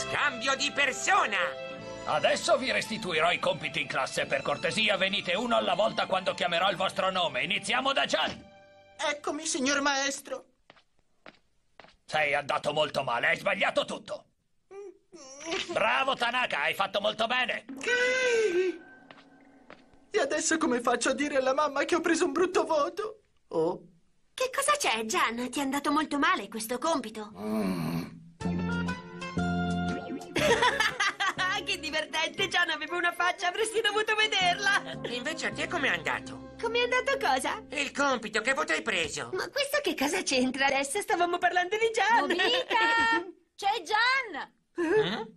Scambio di persona! Adesso vi restituirò i compiti in classe. Per cortesia, venite uno alla volta quando chiamerò il vostro nome. Iniziamo da Gian. Eccomi, signor maestro. Sei andato molto male, hai sbagliato tutto. Bravo, Tanaka, hai fatto molto bene. E adesso come faccio a dire alla mamma che ho preso un brutto voto? Oh? Che cosa c'è, Gian? Ti è andato molto male questo compito. Che divertente, Gian aveva una faccia, avresti dovuto vederla. Invece a te com'è andato? Com'è andato cosa? Il compito, che voto hai preso? Ma questo che cosa c'entra adesso? Stavamo parlando di Gian. Nobita! C'è Gian!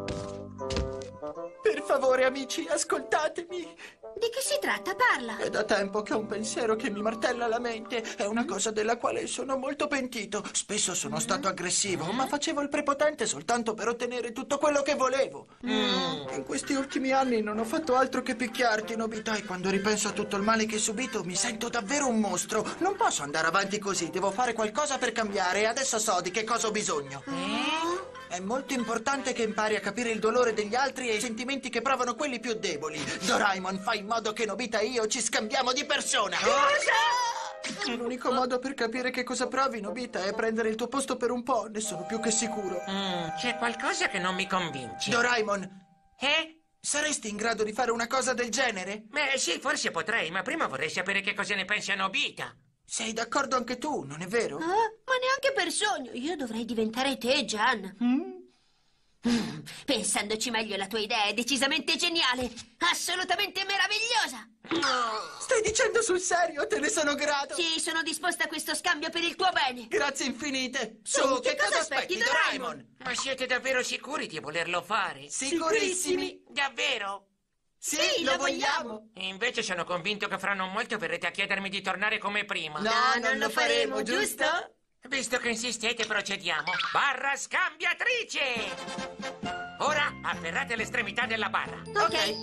Per favore, amici, ascoltatemi. Di che si tratta? Parla. È da tempo che ho un pensiero che mi martella la mente. È una cosa della quale sono molto pentito. Spesso sono stato aggressivo, ma facevo il prepotente soltanto per ottenere tutto quello che volevo. In questi ultimi anni non ho fatto altro che picchiarti, Nobita, e quando ripenso a tutto il male che hai subito mi sento davvero un mostro. Non posso andare avanti così, devo fare qualcosa per cambiare e adesso so di che cosa ho bisogno. È molto importante che impari a capire il dolore degli altri e i sentimenti che provano quelli più deboli. Doraemon, fai in modo che Nobita e io ci scambiamo di persona. Cosa? L'unico modo per capire che cosa provi, Nobita, è prendere il tuo posto per un po', ne sono più che sicuro. C'è qualcosa che non mi convince. Doraemon, Eh? saresti in grado di fare una cosa del genere? Beh, sì, forse potrei, ma prima vorrei sapere che cosa ne pensi a Nobita. Sei d'accordo anche tu, non è vero? Ma neanche per sogno. Io dovrei diventare te, Gian. Pensandoci meglio, la tua idea è decisamente geniale. Assolutamente meravigliosa. Stai dicendo sul serio? Te ne sono grato. Sì, sono disposta a questo scambio per il tuo bene. Grazie infinite. Su, che cosa aspetti, Doraemon? Ma siete davvero sicuri di volerlo fare? Sicurissimi. Davvero? Sì, lo vogliamo. Invece sono convinto che fra non molto verrete a chiedermi di tornare come prima. No, non lo faremo, giusto? Visto che insistete, procediamo. Barra scambiatrice! Ora afferrate l'estremità della barra. Ok.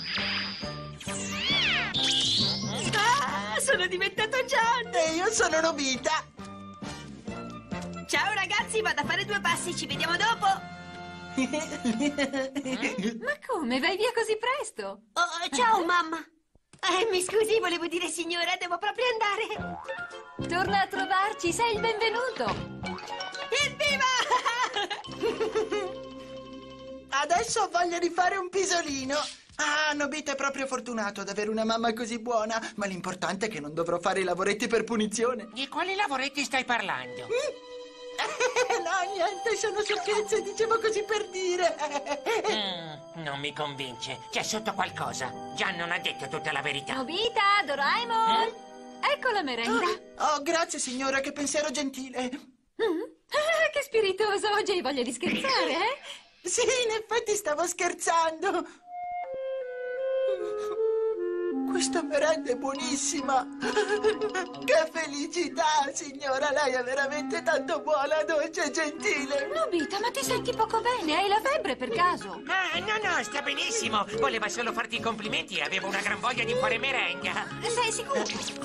Ah, sono diventato Gian. E io sono Nobita. Ciao ragazzi, vado a fare 2 passi, ci vediamo dopo. Ma come? Vai via così presto? Oh, ciao mamma. Mi scusi, volevo dire signora, devo proprio andare. Torna a trovarci, sei il benvenuto. Evviva! Adesso ho voglia di fare un pisolino. Ah, Nobita è proprio fortunato ad avere una mamma così buona. Ma l'importante è che non dovrò fare i lavoretti per punizione. Di quali lavoretti stai parlando? No, niente, sono sciocchezze, dicevo così per dire. Non mi convince. C'è sotto qualcosa. Gian non ha detto tutta la verità. Nobita, Doraemon! Ecco la merenda. Oh, grazie signora, che pensiero gentile. Che spiritoso, oggi hai voglia di scherzare, eh? Sì, in effetti stavo scherzando. Questa merenda è buonissima. Che felicità, signora. Lei è veramente tanto buona, dolce e gentile. Nobita, ma ti senti poco bene? Hai la febbre per caso? Ah, no, sta benissimo. Voleva solo farti i complimenti e avevo una gran voglia di fare merenga. Sei sicuro?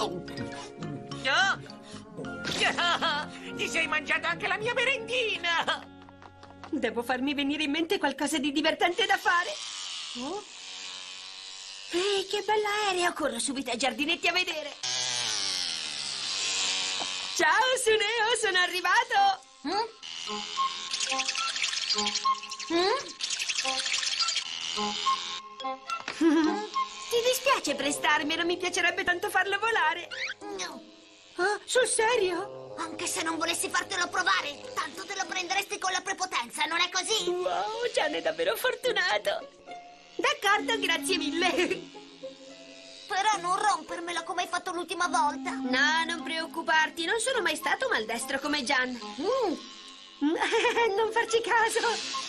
Ti sei mangiato anche la mia merendina. Devo farmi venire in mente qualcosa di divertente da fare. Ehi, che bell'aereo! Corro subito ai giardinetti a vedere. Ciao, Suneo, sono arrivato. Ti dispiace prestarmelo? Mi piacerebbe tanto farlo volare. No, Sul serio? anche se non volessi fartelo provare, tanto te lo prenderesti con la prepotenza, non è così? Wow, Gian è davvero fortunato. D'accordo, grazie mille. Però non rompermelo come hai fatto l'ultima volta. No, non preoccuparti, non sono mai stato maldestro come Gian. Non farci caso.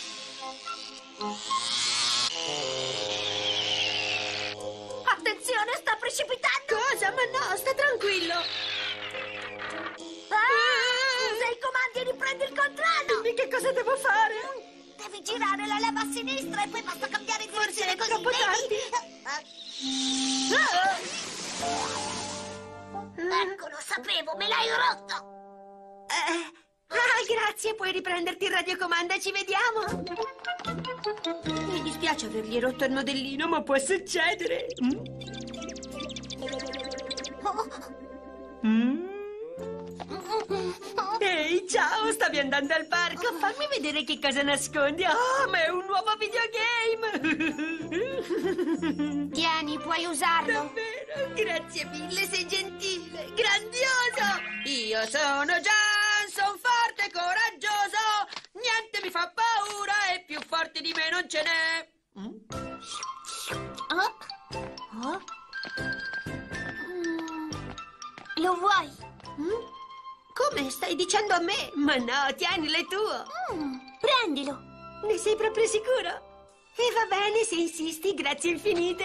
Attenzione, sta precipitando! Cosa? Ma no, sta tranquillo. Usa i comandi e riprendi il controllo! Dimmi che cosa devo fare. Devi girare la leva a sinistra e poi basta cambiare direzione è così, troppo vedi? Ecco, lo sapevo, me l'hai rotto! grazie, puoi riprenderti il radiocomando e ci vediamo. Mi dispiace avergli rotto il modellino, ma può succedere. Ehi, ciao, stavi andando al parco? Fammi vedere che cosa nascondi. Oh, ma è un nuovo videogame! Tieni, puoi usarlo. Davvero? Grazie mille, sei gentile. Grandioso! Io sono Gian, son forte e coraggioso. Niente mi fa paura e più forte di me non ce n'è. Oh. Oh. Lo vuoi? Come? Stai dicendo a me? Ma no, tienilo, è tuo. Prendilo. Ne sei proprio sicuro? E va bene, se insisti, grazie infinite.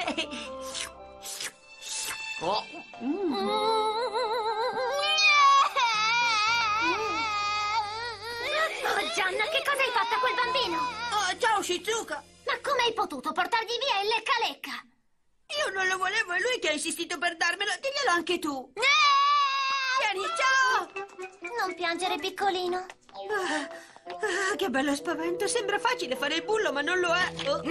Oh, Oh, Gian, che cosa hai fatto a quel bambino? Oh, ciao, Shizuka. Ma come hai potuto portargli via il lecca-lecca? Io non lo volevo, è lui che ha insistito per darmelo. Diglielo anche tu. Vieni, ciao. Non piangere, piccolino. Che bello spavento. Sembra facile fare il bullo, ma non lo è.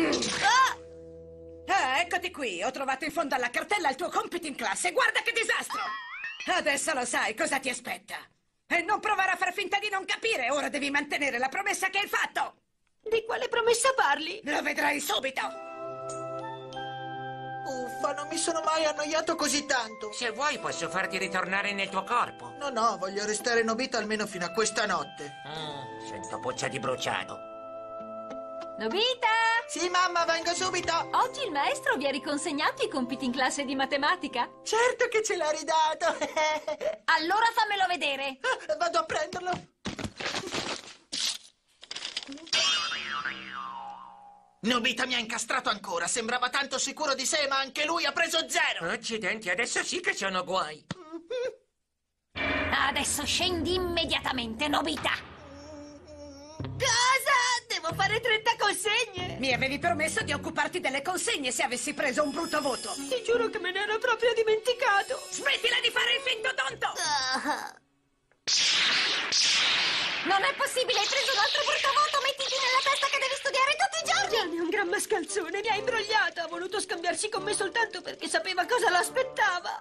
Eccoti qui. Ho trovato in fondo alla cartella il tuo compito in classe. Guarda che disastro! Adesso lo sai cosa ti aspetta. E non provare a far finta di non capire. Ora devi mantenere la promessa che hai fatto. Di quale promessa parli? Lo vedrai subito. Uffa, non mi sono mai annoiato così tanto. se vuoi posso farti ritornare nel tuo corpo. No, voglio restare Nobita almeno fino a questa notte. Sento puzza di bruciato. Nobita! Sì, mamma, vengo subito. Oggi il maestro vi ha riconsegnato i compiti in classe di matematica. Certo che ce l'ha ridato. Allora fammelo vedere. Vado a prenderlo. Nobita mi ha incastrato ancora. Sembrava tanto sicuro di sé, ma anche lui ha preso 0. Accidenti, adesso sì che sono guai. Adesso scendi immediatamente, Nobita. Cosa? Devo fare 30 consegne. Mi avevi promesso di occuparti delle consegne se avessi preso un brutto voto. Ti giuro che me ne ero proprio dimenticato. Smettila di fare il finto tonto! Non è possibile, hai preso un altro brutto voto. Mettiti nella testa che devi studiare tutti i giorni. Gianni è un gran mascalzone, mi ha imbrogliato. Ha voluto scambiarsi con me soltanto perché sapeva cosa l'aspettava.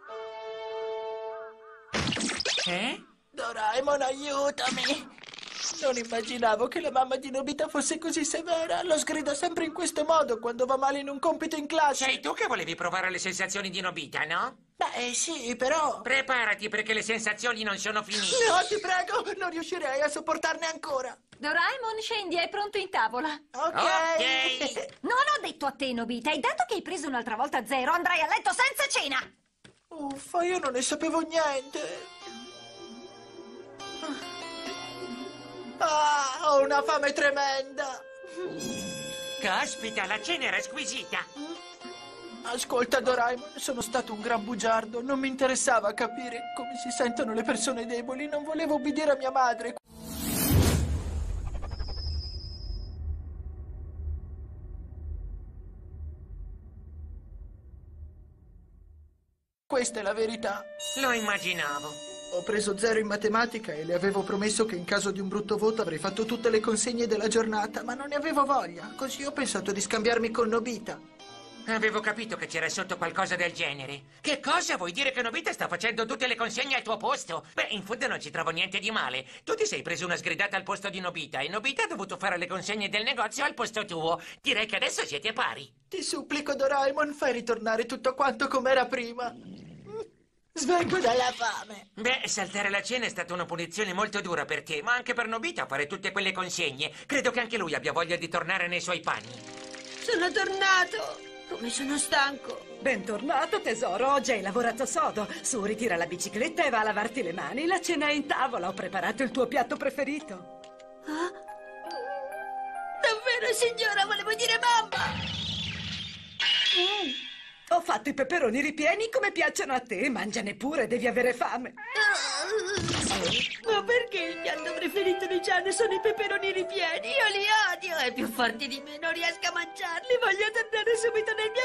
Doraemon, aiutami. Non immaginavo che la mamma di Nobita fosse così severa. Lo sgrida sempre in questo modo quando va male in un compito in classe. Sei tu che volevi provare le sensazioni di Nobita, no? Beh, sì, però... Preparati perché le sensazioni non sono finite. No, ti prego, non riuscirei a sopportarne ancora. Doraemon, scendi, è pronto in tavola. Ok. Non ho detto a te, Nobita. E dato che hai preso un'altra volta 0, andrai a letto senza cena. Uffa, io non ne sapevo niente. Ho una fame tremenda. Caspita, la cena era squisita. Ascolta, Doraemon, sono stato un gran bugiardo. Non mi interessava capire come si sentono le persone deboli. Non volevo obbedire a mia madre. Questa è la verità. Lo immaginavo. Ho preso 0 in matematica e le avevo promesso che in caso di un brutto voto avrei fatto tutte le consegne della giornata, ma non ne avevo voglia. Così ho pensato di scambiarmi con Nobita. Avevo capito che c'era sotto qualcosa del genere. Che cosa? Vuoi dire che Nobita sta facendo tutte le consegne al tuo posto? Beh, in fondo non ci trovo niente di male. Tu ti sei preso una sgridata al posto di Nobita e Nobita ha dovuto fare le consegne del negozio al posto tuo. Direi che adesso siete pari. Ti supplico, Doraemon, fai ritornare tutto quanto com'era prima. Svengo dalla fame. Beh, saltare la cena è stata una punizione molto dura per te, ma anche per Nobita fare tutte quelle consegne. Credo che anche lui abbia voglia di tornare nei suoi panni. Sono tornato. Come sono stanco. Bentornato, tesoro. Oggi hai lavorato sodo. Su, ritira la bicicletta e va a lavarti le mani. La cena è in tavola. Ho preparato il tuo piatto preferito. Davvero, signora, volevo dire mamma. Ho fatto i peperoni ripieni come piacciono a te. Mangiane pure, devi avere fame. Ma perché il piatto preferito di Gian sono i peperoni ripieni? Io li odio, è più forte di me, non riesco a mangiarli, voglio tornare subito nel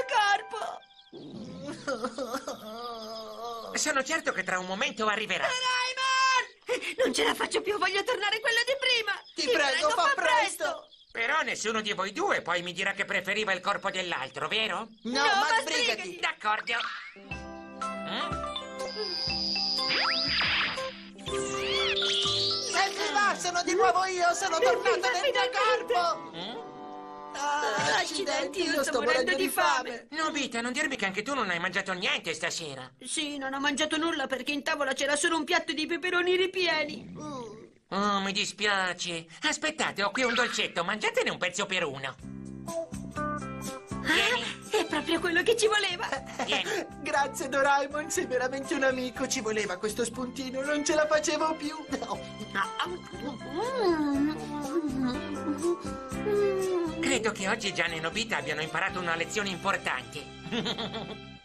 mio corpo. Sono certo che tra un momento arriverà. Doraemon! Non ce la faccio più, voglio tornare quella di prima. Ti prego, fa presto. Però nessuno di voi due poi mi dirà che preferiva il corpo dell'altro, vero? No, ma ma sbrigati. sbrigati. D'accordo. Senti, sono di nuovo io, sono tornato nel mio corpo. Accidenti, io sto morendo di fame. Nobita, non dirmi che anche tu non hai mangiato niente stasera. Sì, non ho mangiato nulla perché in tavola c'era solo un piatto di peperoni ripieni. Oh, mi dispiace. Aspettate, ho qui un dolcetto, mangiatene un pezzo per uno. Vieni, È proprio quello che ci voleva. vieni. Grazie Doraemon, sei veramente un amico. Ci voleva questo spuntino, non ce la facevo più. Credo che oggi Gian e Nobita abbiano imparato una lezione importante.